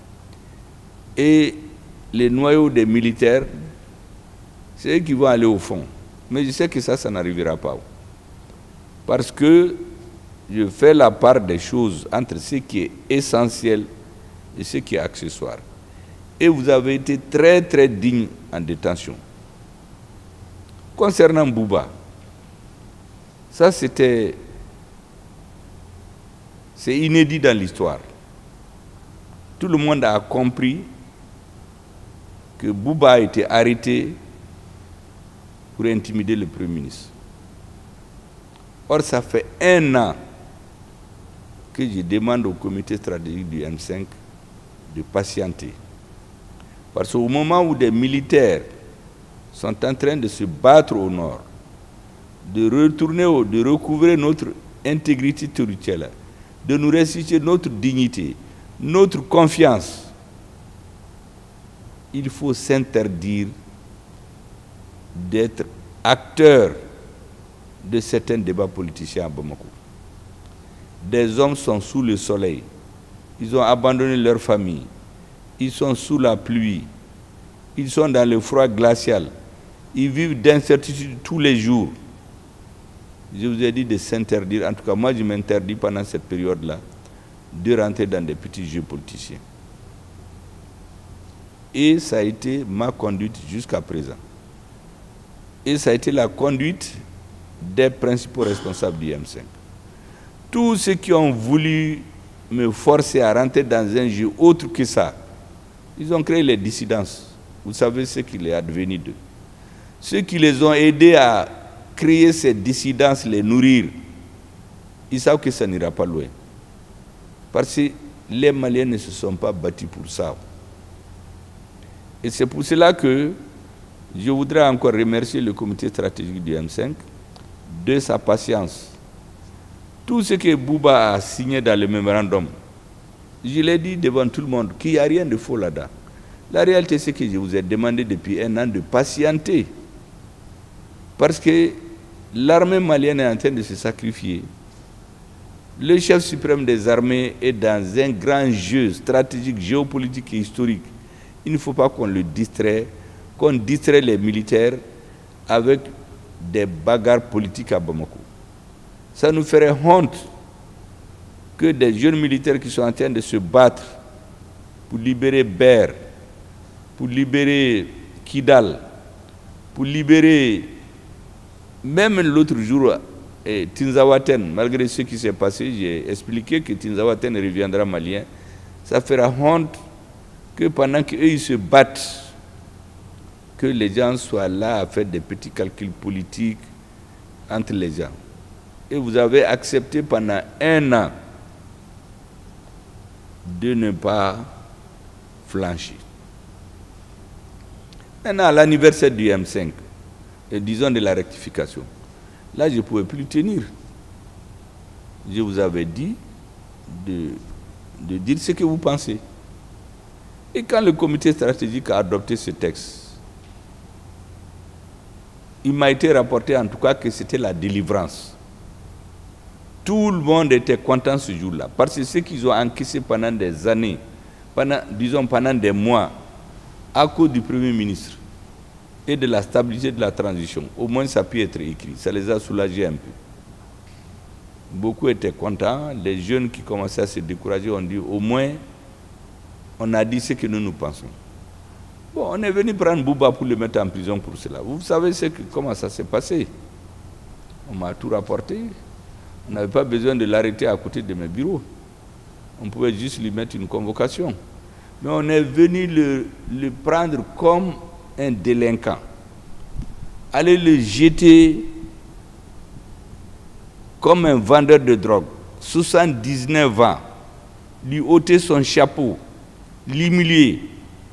et les noyaux des militaires, c'est eux qui vont aller au fond. Mais je sais que ça, ça n'arrivera pas. Parce que je fais la part des choses entre ce qui est essentiel et ce qui est accessoire. Et vous avez été très très digne en détention. Concernant Bouba, ça c'était, c'est inédit dans l'histoire. Tout le monde a compris que Bouba a été arrêté pour intimider le Premier ministre. Or, ça fait un an que je demande au comité stratégique du M cinq de patienter. Parce qu'au moment où des militaires sont en train de se battre au nord, de retourner, de recouvrer notre intégrité territoriale, de nous restituer notre dignité, notre confiance, il faut s'interdire d'être acteur de certains débats politiciens à Bamako. Des hommes sont sous le soleil, ils ont abandonné leur famille, ils sont sous la pluie, ils sont dans le froid glacial, ils vivent d'incertitude tous les jours. Je vous ai dit de s'interdire, en tout cas moi je m'interdis pendant cette période-là, de rentrer dans des petits jeux politiciens. Et ça a été ma conduite jusqu'à présent. Et ça a été la conduite des principaux responsables du M cinq. Tous ceux qui ont voulu me forcer à rentrer dans un jeu autre que ça, ils ont créé les dissidences. Vous savez ce qu'il est advenu d'eux. Ceux qui les ont aidés à créer ces dissidences, les nourrir, ils savent que ça n'ira pas loin. Parce que les Maliens ne se sont pas battus pour ça. Et c'est pour cela que je voudrais encore remercier le comité stratégique du M cinq de sa patience. Tout ce que Bouba a signé dans le mémorandum, je l'ai dit devant tout le monde qu'il n'y a rien de faux là-dedans. La réalité, c'est que je vous ai demandé depuis un an de patienter. Parce que l'armée malienne est en train de se sacrifier. Le chef suprême des armées est dans un grand jeu stratégique, géopolitique et historique. Il ne faut pas qu'on le distrait, qu'on distrait les militaires avec des bagarres politiques à Bamako. Ça nous ferait honte que des jeunes militaires qui sont en train de se battre pour libérer Ber, pour libérer Kidal, pour libérer même l'autre jour eh, Tinzawaten, malgré ce qui s'est passé, j'ai expliqué que Tinzawaten reviendra malien. Ça fera honte que pendant qu'eux ils se battent, que les gens soient là à faire des petits calculs politiques entre les gens. Et vous avez accepté pendant un an de ne pas flancher. Maintenant, à l'anniversaire du M cinq, et disons de la rectification, là, je ne pouvais plus tenir. Je vous avais dit de, de dire ce que vous pensez. Et quand le comité stratégique a adopté ce texte, il m'a été rapporté en tout cas que c'était la délivrance. Tout le monde était content ce jour-là, parce que ce qu'ils ont encaissé pendant des années, pendant, disons pendant des mois, à cause du Premier ministre et de la stabilité de la transition, au moins ça peut être écrit, ça les a soulagés un peu. Beaucoup étaient contents, les jeunes qui commençaient à se décourager ont dit au moins on a dit ce que nous nous pensons. Bon, on est venu prendre Bouba pour le mettre en prison pour cela. Vous savez ce que, comment ça s'est passé? On m'a tout rapporté. On n'avait pas besoin de l'arrêter à côté de mes bureaux. On pouvait juste lui mettre une convocation. Mais on est venu le, le prendre comme un délinquant. Aller le jeter comme un vendeur de drogue. soixante-dix-neuf ans, lui ôter son chapeau, l'humilier.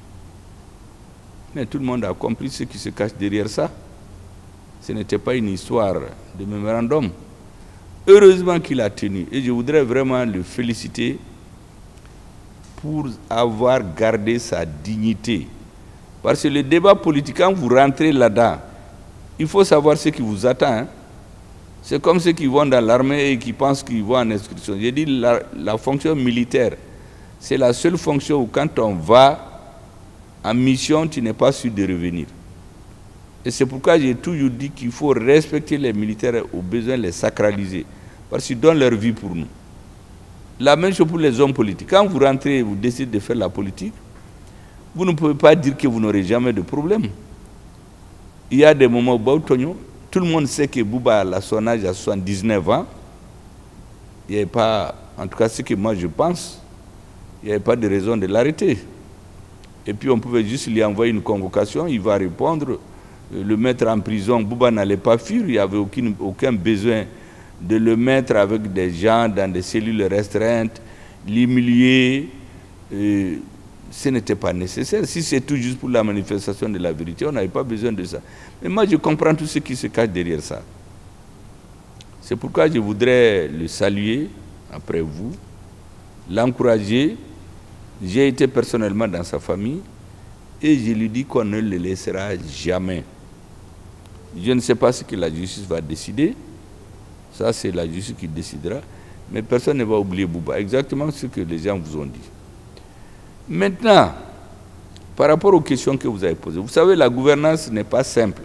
Mais tout le monde a compris ce qui se cache derrière ça. Ce n'était pas une histoire de mémorandum. Heureusement qu'il a tenu. Et je voudrais vraiment le féliciter pour avoir gardé sa dignité. Parce que le débat politique, quand vous rentrez là-dedans, il faut savoir ce qui vous attend. Hein. C'est comme ceux qui vont dans l'armée et qui pensent qu'ils vont en inscription. J'ai dit la, la fonction militaire, c'est la seule fonction où quand on va en mission, tu n'es pas sûr de revenir. Et c'est pourquoi j'ai toujours dit qu'il faut respecter les militaires au besoin, les sacraliser. Parce qu'ils donnent leur vie pour nous. La même chose pour les hommes politiques. Quand vous rentrez et vous décidez de faire la politique, vous ne pouvez pas dire que vous n'aurez jamais de problème. Il y a des moments où tout le monde sait que Bouba, à son âge, à soixante-dix-neuf ans, il n'y avait pas, en tout cas ce que moi je pense, il n'y avait pas de raison de l'arrêter. Et puis on pouvait juste lui envoyer une convocation, il va répondre, le mettre en prison. Bouba n'allait pas fuir, il n'y avait aucun, aucun besoin de le mettre avec des gens dans des cellules restreintes, l'humilier. Euh, ce n'était pas nécessaire. Si c'est tout juste pour la manifestation de la vérité, on n'avait pas besoin de ça. Mais moi, je comprends tout ce qui se cache derrière ça. C'est pourquoi je voudrais le saluer, après vous, l'encourager. J'ai été personnellement dans sa famille et je lui dis qu'on ne le laissera jamais. Je ne sais pas ce que la justice va décider. Ça, c'est la justice qui décidera. Mais personne ne va oublier Bouba. Exactement ce que les gens vous ont dit. Maintenant, par rapport aux questions que vous avez posées, vous savez, la gouvernance n'est pas simple.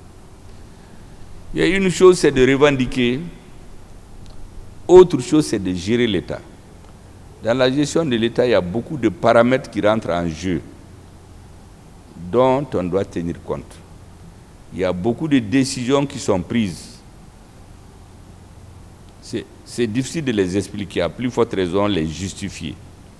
Il y a une chose, c'est de revendiquer. Autre chose, c'est de gérer l'État. Dans la gestion de l'État, il y a beaucoup de paramètres qui rentrent en jeu, dont on doit tenir compte. Il y a beaucoup de décisions qui sont prises. C'est difficile de les expliquer, à plus forte raison, les justifier.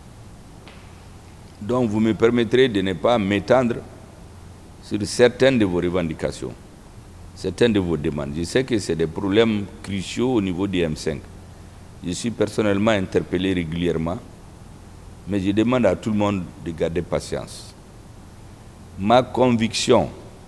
Donc, vous me permettrez de ne pas m'étendre sur certaines de vos revendications, certaines de vos demandes. Je sais que c'est des problèmes cruciaux au niveau du M cinq. Je suis personnellement interpellé régulièrement, mais je demande à tout le monde de garder patience. Ma conviction,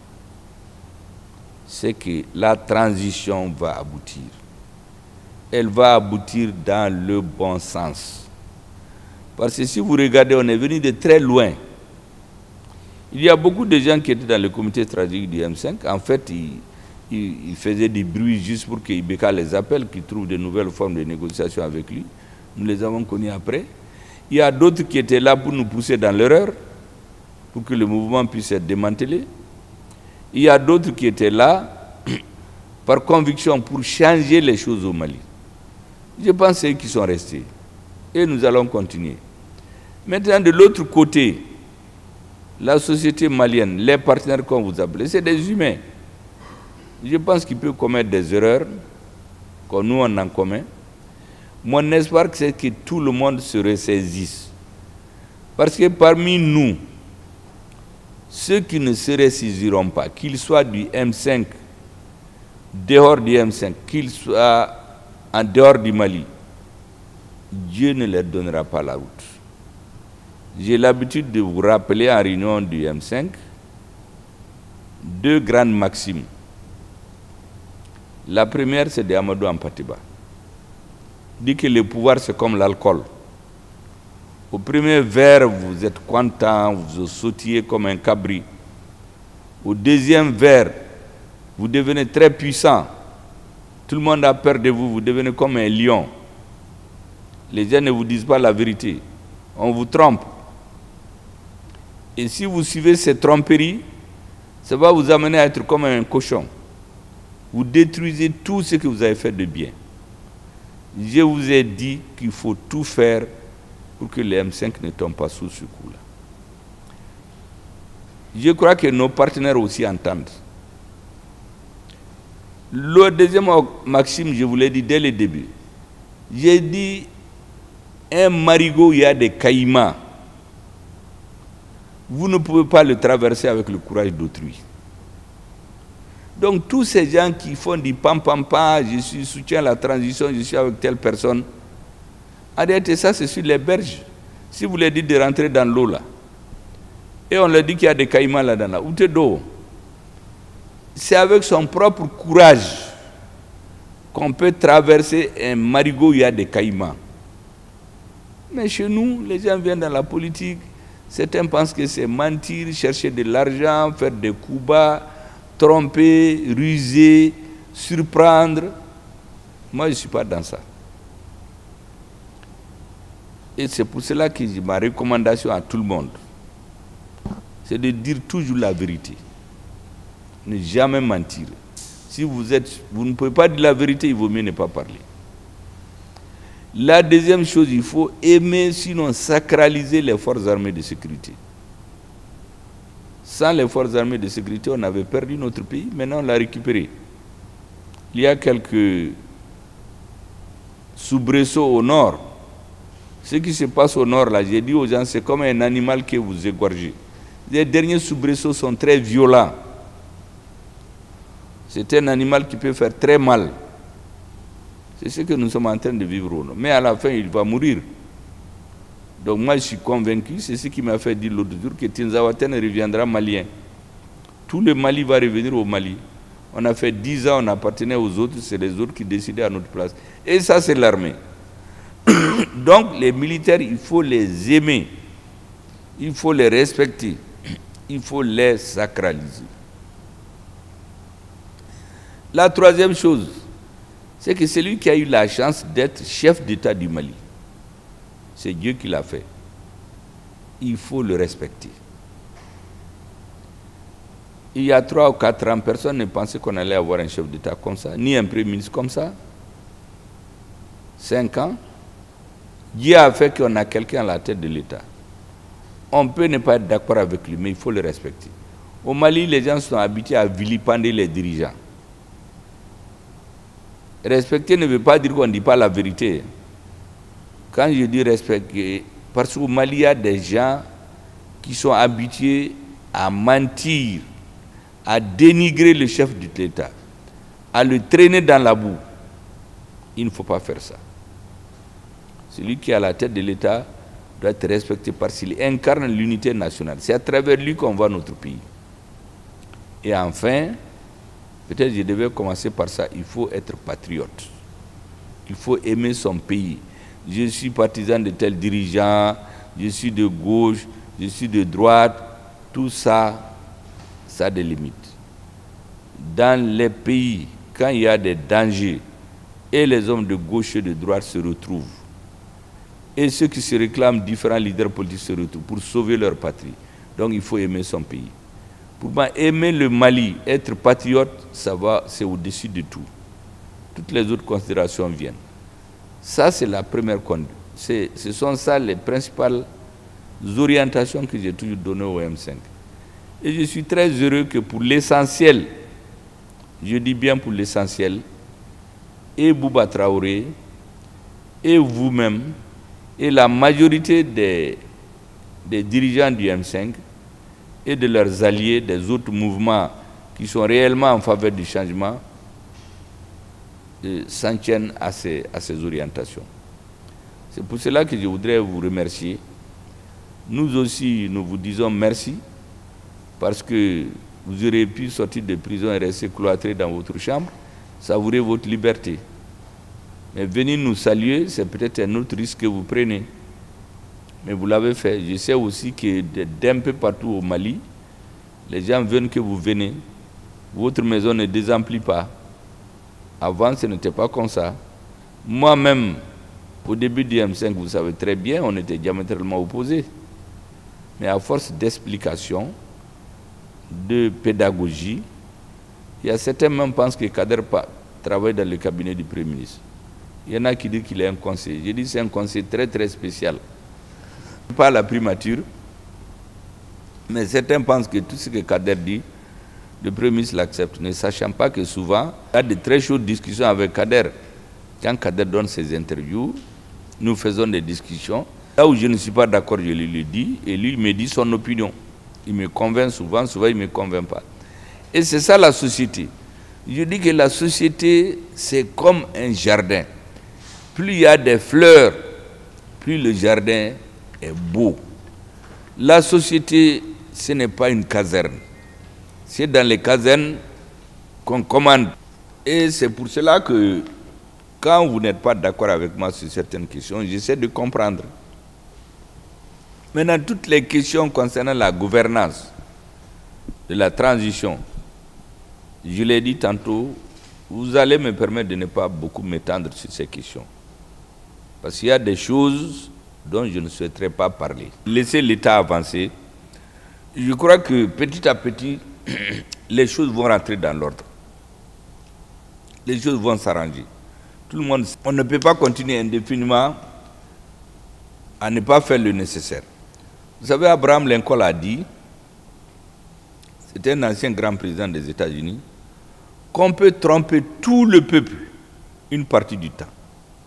c'est que la transition va aboutir. Elle va aboutir dans le bon sens. Parce que si vous regardez, on est venu de très loin. Il y a beaucoup de gens qui étaient dans le comité stratégique du M cinq. En fait, ils, ils, ils faisaient du bruit juste pour que Ibeka les appelle, qu'ils trouvent de nouvelles formes de négociation avec lui. Nous les avons connus après. Il y a d'autres qui étaient là pour nous pousser dans l'erreur, pour que le mouvement puisse être démantelé. Il y a d'autres qui étaient là par conviction pour changer les choses au Mali. Je pense que c'est eux qui sont restés. Et nous allons continuer. Maintenant, de l'autre côté, la société malienne, les partenaires qu'on vous appelle, c'est des humains. Je pense qu'ils peuvent commettre des erreurs, comme nous on en commet. Mon espoir, c'est que tout le monde se ressaisisse. Parce que parmi nous, ceux qui ne se ressaisiront pas, qu'ils soient du M cinq, dehors du M cinq, qu'ils soient en dehors du Mali, Dieu ne leur donnera pas la route. J'ai l'habitude de vous rappeler en réunion du M cinq deux grandes maximes. La première, c'est de Amadou Ampatiba. Il dit que le pouvoir, c'est comme l'alcool. Au premier verre, vous êtes content, vous sautillez comme un cabri. Au deuxième verre, vous devenez très puissant. Tout le monde a peur de vous, vous devenez comme un lion. Les gens ne vous disent pas la vérité. On vous trompe. Et si vous suivez ces tromperies, ça va vous amener à être comme un cochon. Vous détruisez tout ce que vous avez fait de bien. Je vous ai dit qu'il faut tout faire pour que le M cinq ne tombe pas sous ce coup-là. Je crois que nos partenaires aussi entendent. Le deuxième maxime, je vous l'ai dit dès le début. J'ai dit, un marigot, il y a des caïmans. Vous ne pouvez pas le traverser avec le courage d'autrui. Donc tous ces gens qui font du pam pam pam, je suis soutiens la transition, je suis avec telle personne, En réalité, ça, c'est sur les berges. Si vous leur dites de rentrer dans l'eau, là, et on leur dit qu'il y a des caïmans là-dedans, là, ou t'es d'eau, c'est avec son propre courage qu'on peut traverser un marigot où il y a des caïmans. Mais chez nous, les gens viennent dans la politique, certains pensent que c'est mentir, chercher de l'argent, faire des coups bas, tromper, ruser, surprendre. Moi, je ne suis pas dans ça. Et c'est pour cela que ma recommandation à tout le monde, c'est de dire toujours la vérité. Ne jamais mentir. Si vous êtes, vous ne pouvez pas dire la vérité, il vaut mieux ne pas parler. La deuxième chose, il faut aimer, sinon sacraliser les forces armées de sécurité. Sans les forces armées de sécurité, on avait perdu notre pays, maintenant on l'a récupéré. Il y a quelques soubresauts au nord. Ce qui se passe au nord, là, j'ai dit aux gens, c'est comme un animal que vous égorgez. Les derniers soubresauts sont très violents. C'est un animal qui peut faire très mal. C'est ce que nous sommes en train de vivre au nord. Mais à la fin, il va mourir. Donc moi, je suis convaincu, c'est ce qui m'a fait dire l'autre jour, que Tinzaouatène reviendra malien. Tout le Mali va revenir au Mali. On a fait dix ans, on appartenait aux autres, c'est les autres qui décidaient à notre place. Et ça, c'est l'armée. Donc, les militaires, il faut les aimer. Il faut les respecter. Il faut les sacraliser. La troisième chose, c'est que celui qui a eu la chance d'être chef d'État du Mali, c'est Dieu qui l'a fait. Il faut le respecter. Il y a trois ou quatre ans, personne ne pensait qu'on allait avoir un chef d'État comme ça, ni un premier ministre comme ça. Cinq ans. Dieu a fait qu'on a quelqu'un à la tête de l'État. On peut ne pas être d'accord avec lui, mais il faut le respecter. Au Mali, les gens sont habitués à vilipender les dirigeants. Respecter ne veut pas dire qu'on ne dit pas la vérité. Quand je dis respecter, parce qu'au Mali, il y a des gens qui sont habitués à mentir, à dénigrer le chef de l'État, à le traîner dans la boue. Il ne faut pas faire ça. Celui qui est à la tête de l'État doit être respecté parce qu'il incarne l'unité nationale. C'est à travers lui qu'on voit notre pays. Et enfin, peut-être je devais commencer par ça, il faut être patriote. Il faut aimer son pays. Je suis partisan de tel dirigeant, je suis de gauche, je suis de droite. Tout ça, ça a des limites. Dans les pays, quand il y a des dangers, et les hommes de gauche et de droite se retrouvent, et ceux qui se réclament, différents leaders politiques se retrouvent pour sauver leur patrie. Donc il faut aimer son pays. Pour moi, aimer le Mali, être patriote, ça va, c'est au-dessus de tout. Toutes les autres considérations viennent. Ça, c'est la première conduite. Ce sont ça les principales orientations que j'ai toujours données au M cinq. Et je suis très heureux que pour l'essentiel, je dis bien pour l'essentiel, et Bouba Traoré, et vous-même, et la majorité des, des dirigeants du M cinq et de leurs alliés, des autres mouvements qui sont réellement en faveur du changement, s'en tiennent à ces, à ces orientations. C'est pour cela que je voudrais vous remercier. Nous aussi, nous vous disons merci, parce que vous aurez pu sortir de prison et rester cloîtré dans votre chambre, savourer votre liberté. Mais venir nous saluer, c'est peut-être un autre risque que vous prenez. Mais vous l'avez fait. Je sais aussi que d'un peu partout au Mali, les gens veulent que vous venez. Votre maison ne désemplit pas. Avant, ce n'était pas comme ça. Moi-même, au début du M cinq, vous savez très bien, on était diamétralement opposés. Mais à force d'explication, de pédagogie, il y a certains même qui pensent que Kader travaille dans le cabinet du Premier ministre. Il y en a qui disent qu'il est un conseiller. Je dis que c'est un conseiller très très spécial. Pas la primature, mais certains pensent que tout ce que Kader dit, le Premier ministre l'accepte, ne sachant pas que souvent, il y a de très chaudes discussions avec Kader. Quand Kader donne ses interviews, nous faisons des discussions. Là où je ne suis pas d'accord, je lui le dis, et lui il me dit son opinion. Il me convainc souvent, souvent il ne me convainc pas. Et c'est ça la société. Je dis que la société, c'est comme un jardin. Plus il y a des fleurs plus le jardin est beau. La société, ce n'est pas une caserne. C'est dans les casernes qu'on commande. Et c'est pour cela que, quand vous n'êtes pas d'accord avec moi sur certaines questions, j'essaie de comprendre. Maintenant, toutes les questions concernant la gouvernance de la transition, je l'ai dit tantôt, vous allez me permettre de ne pas beaucoup m'étendre sur ces questions. Parce qu'il y a des choses dont je ne souhaiterais pas parler. Laissez l'État avancer. Je crois que petit à petit, les choses vont rentrer dans l'ordre. Les choses vont s'arranger. Tout le monde, on ne peut pas continuer indéfiniment à ne pas faire le nécessaire. Vous savez, Abraham Lincoln a dit, c'était un ancien grand président des États-Unis, qu'on peut tromper tout le peuple une partie du temps.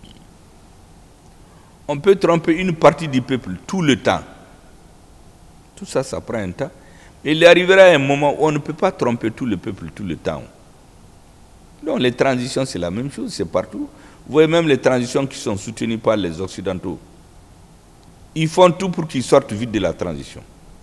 On peut tromper une partie du peuple tout le temps. Tout ça, ça prend un temps. Mais il arrivera un moment où on ne peut pas tromper tout le peuple tout le temps. Donc les transitions, c'est la même chose, c'est partout. Vous voyez même les transitions qui sont soutenues par les Occidentaux. Ils font tout pour qu'ils sortent vite de la transition.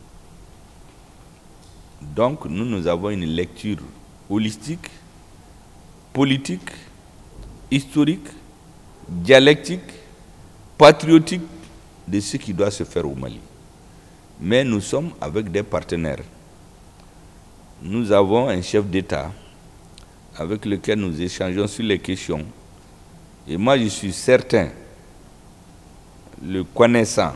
Donc nous, nous avons une lecture holistique, politique, historique, dialectique, patriotique de ce qui doit se faire au Mali. Mais nous sommes avec des partenaires. Nous avons un chef d'État avec lequel nous échangeons sur les questions. Et moi, je suis certain, le connaissant,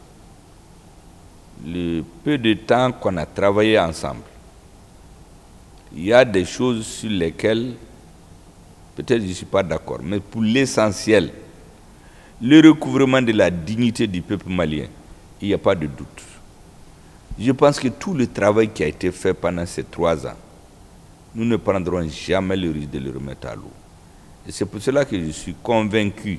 le peu de temps qu'on a travaillé ensemble, il y a des choses sur lesquelles, peut-être je ne suis pas d'accord, mais pour l'essentiel, le recouvrement de la dignité du peuple malien, il n'y a pas de doute. Je pense que tout le travail qui a été fait pendant ces trois ans, nous ne prendrons jamais le risque de le remettre à l'eau. Et c'est pour cela que je suis convaincu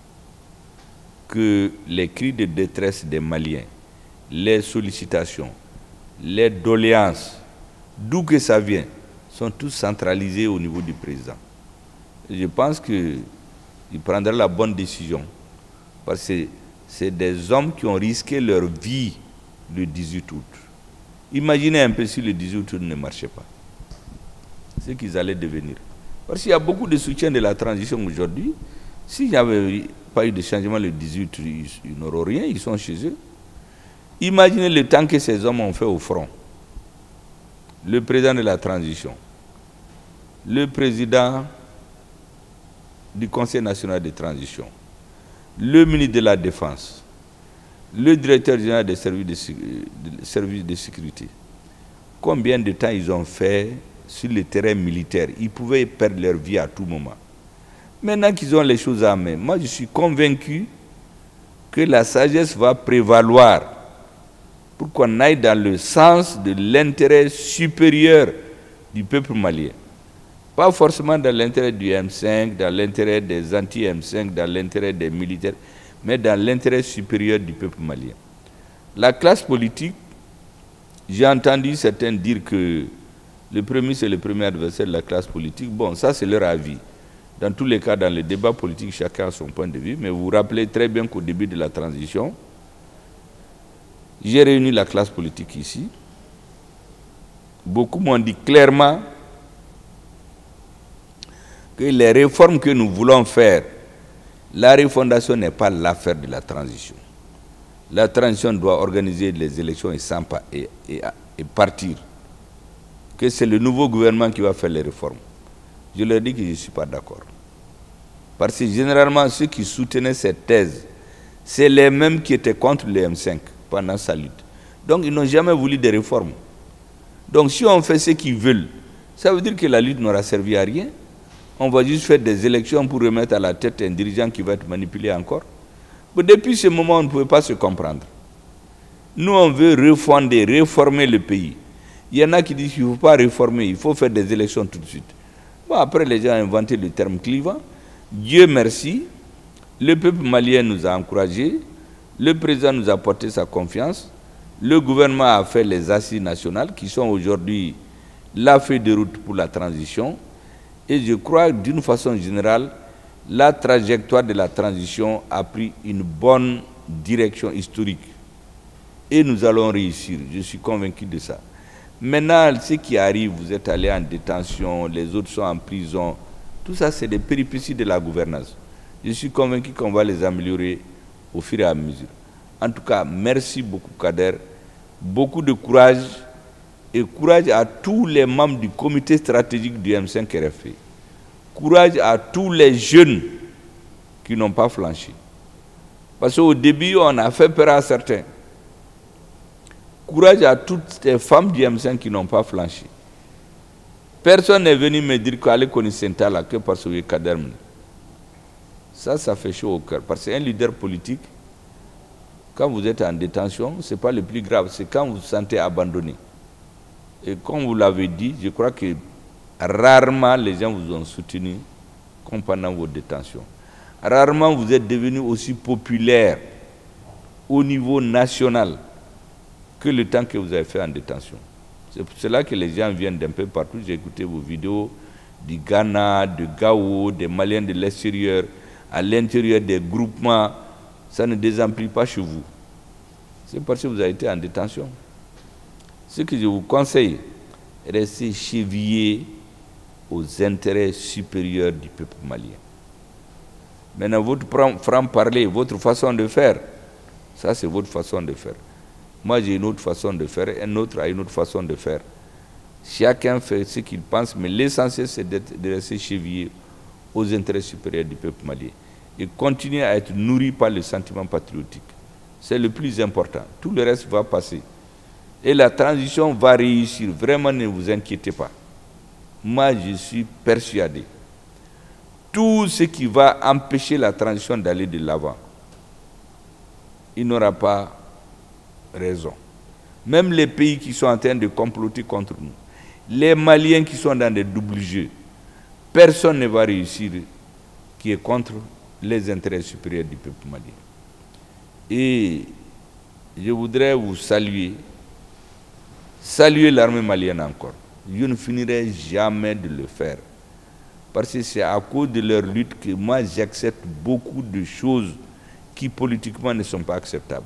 que les cris de détresse des Maliens, les sollicitations, les doléances, d'où que ça vient, sont tous centralisés au niveau du président. Et je pense qu'il prendra la bonne décision, parce que c'est des hommes qui ont risqué leur vie le dix-huit août. Imaginez un peu si le dix-huit août ne marchait pas. Ce qu'ils allaient devenir. Parce qu'il y a beaucoup de soutien de la transition aujourd'hui. S'il n'y avait pas eu de changement le dix-huit, ils n'auraient rien, ils sont chez eux. Imaginez le temps que ces hommes ont fait au front. Le président de la transition, le président du Conseil national de transition, le ministre de la Défense, le directeur général des services de, des services de sécurité. Combien de temps ils ont fait sur le terrain militaire? Ils pouvaient perdre leur vie à tout moment. Maintenant qu'ils ont les choses en main, moi je suis convaincu que la sagesse va prévaloir pour qu'on aille dans le sens de l'intérêt supérieur du peuple malien. Pas forcément dans l'intérêt du M cinq, dans l'intérêt des anti-M cinq, dans l'intérêt des militaires, mais dans l'intérêt supérieur du peuple malien. La classe politique, j'ai entendu certains dire que le premier, c'est le premier adversaire de la classe politique. Bon, ça, c'est leur avis. Dans tous les cas, dans le débat politique, chacun a son point de vue. Mais vous vous rappelez très bien qu'au début de la transition, j'ai réuni la classe politique ici. Beaucoup m'ont dit clairement que les réformes que nous voulons faire, la refondation n'est pas l'affaire de la transition. La transition doit organiser les élections et, sans pas, et, et, et partir. Que c'est le nouveau gouvernement qui va faire les réformes. Je leur dis que je ne suis pas d'accord. Parce que généralement, ceux qui soutenaient cette thèse, c'est les mêmes qui étaient contre les M cinq pendant sa lutte. Donc, ils n'ont jamais voulu des réformes. Donc, si on fait ce qu'ils veulent, ça veut dire que la lutte n'aura servi à rien. On va juste faire des élections pour remettre à la tête un dirigeant qui va être manipulé encore. Mais depuis ce moment, on ne pouvait pas se comprendre. Nous, on veut refonder, réformer le pays. Il y en a qui disent qu'il ne faut pas réformer, il faut faire des élections tout de suite. Bon, après, les gens ont inventé le terme clivant. Dieu merci, le peuple malien nous a encouragés, le président nous a porté sa confiance, le gouvernement a fait les assises nationales qui sont aujourd'hui la feuille de route pour la transition. Et je crois d'une façon générale, la trajectoire de la transition a pris une bonne direction historique. Et nous allons réussir, je suis convaincu de ça. Maintenant, ce qui arrive, vous êtes allés en détention, les autres sont en prison, tout ça c'est des péripéties de la gouvernance. Je suis convaincu qu'on va les améliorer au fur et à mesure. En tout cas, merci beaucoup Kader, beaucoup de courage et courage à tous les membres du comité stratégique du M cinq R F I. Courage à tous les jeunes qui n'ont pas flanché. Parce qu'au début, on a fait peur à certains. Courage à toutes les femmes du M cinq qui n'ont pas flanché. Personne n'est venu me dire qu'elle connaissait là que parce que Kader. Ça, ça fait chaud au cœur. Parce qu'un leader politique, quand vous êtes en détention, ce n'est pas le plus grave, c'est quand vous vous sentez abandonné. Et comme vous l'avez dit, je crois que rarement les gens vous ont soutenu comme pendant vos détentions. Rarement vous êtes devenu aussi populaire au niveau national que le temps que vous avez fait en détention. C'est pour cela que les gens viennent d'un peu partout. J'ai écouté vos vidéos du Ghana, de Gao, des Maliens de l'extérieur, à l'intérieur des groupements. Ça ne désemplit pas chez vous. C'est parce que vous avez été en détention. Ce que je vous conseille, restez chevillés aux intérêts supérieurs du peuple malien. Maintenant, votre franc-parler, votre façon de faire, ça c'est votre façon de faire. Moi j'ai une autre façon de faire, un autre a une autre façon de faire. Chacun fait ce qu'il pense, mais l'essentiel c'est de rester chevillé aux intérêts supérieurs du peuple malien et continuer à être nourri par le sentiment patriotique. C'est le plus important. Tout le reste va passer. Et la transition va réussir. Vraiment, ne vous inquiétez pas. Moi, je suis persuadé. Tout ce qui va empêcher la transition d'aller de l'avant, il n'aura pas raison. Même les pays qui sont en train de comploter contre nous, les Maliens qui sont dans des doubles jeux, personne ne va réussir qui est contre les intérêts supérieurs du peuple malien. Et je voudrais vous saluer, saluer l'armée malienne encore. Je ne finirai jamais de le faire. Parce que c'est à cause de leur lutte que moi j'accepte beaucoup de choses qui politiquement ne sont pas acceptables.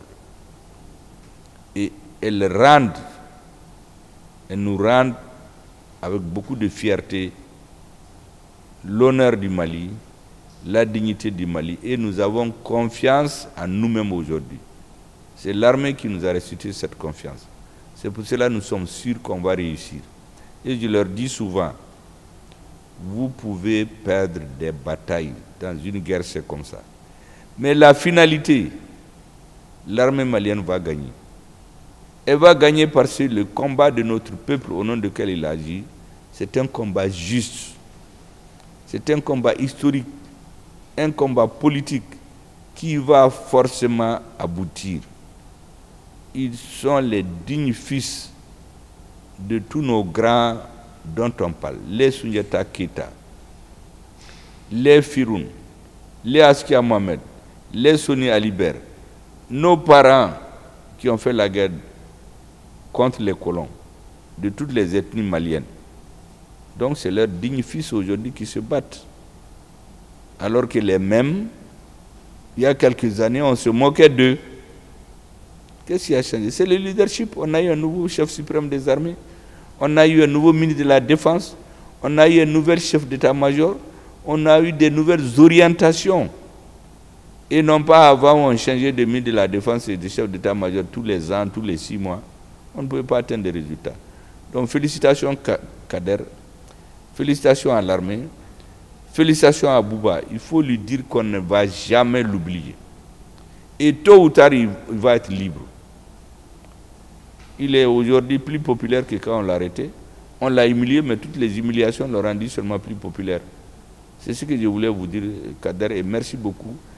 Et elles rendent, elles nous rendent avec beaucoup de fierté l'honneur du Mali, la dignité du Mali, et nous avons confiance en nous-mêmes aujourd'hui. C'est l'armée qui nous a restitué cette confiance. C'est pour cela que nous sommes sûrs qu'on va réussir. Et je leur dis souvent, vous pouvez perdre des batailles dans une guerre, c'est comme ça. Mais la finalité, l'armée malienne va gagner. Elle va gagner parce que le combat de notre peuple au nom duquel il agit, c'est un combat juste. C'est un combat historique, un combat politique qui va forcément aboutir. Ils sont les dignes fils de tous nos grands dont on parle, les Soundiata Keita, les Firoun, les Askia Mohamed, les Soni Alibert, nos parents qui ont fait la guerre contre les colons de toutes les ethnies maliennes. Donc c'est leurs dignes fils aujourd'hui qui se battent. Alors que les mêmes, il y a quelques années, on se moquait d'eux. Qu'est-ce qui a changé? C'est le leadership. On a eu un nouveau chef suprême des armées. On a eu un nouveau ministre de la Défense. On a eu un nouvel chef d'état-major. On a eu des nouvelles orientations. Et non pas avant, on changeait de ministre de la Défense et de chef d'état-major tous les ans, tous les six mois. On ne pouvait pas atteindre des résultats. Donc félicitations Kader, félicitations à l'armée, félicitations à Bouba. Il faut lui dire qu'on ne va jamais l'oublier. Et tôt ou tard, il va être libre. Il est aujourd'hui plus populaire que quand on l'a arrêté. On l'a humilié, mais toutes les humiliations l'ont rendu seulement plus populaire. C'est ce que je voulais vous dire, Kader, et merci beaucoup.